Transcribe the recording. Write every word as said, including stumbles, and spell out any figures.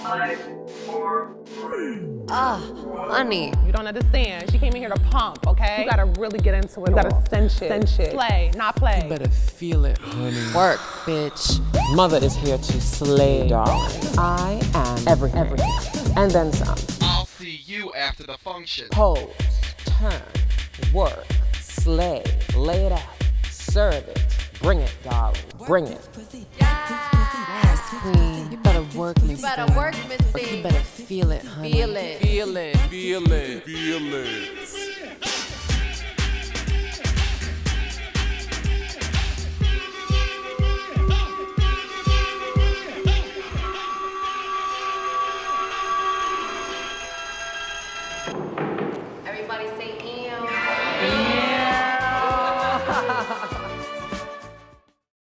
Five, four, three. Ah, honey. You don't understand. She came in here to pump, okay? You gotta really get into it. You gotta cinch it. Cinch it. Slay, not play. You better feel it, honey. Work, bitch. Mother is here to slay, darling. I am everything. everything. And then some. I'll see you after the function. Pose, turn, work, slay, lay it out, serve it. Bring it, darling. Bring it. Yes, queen. You better work, miss. You better work, miss. You better feel it, honey. Feel it. Feel it. Feel it. Feel it.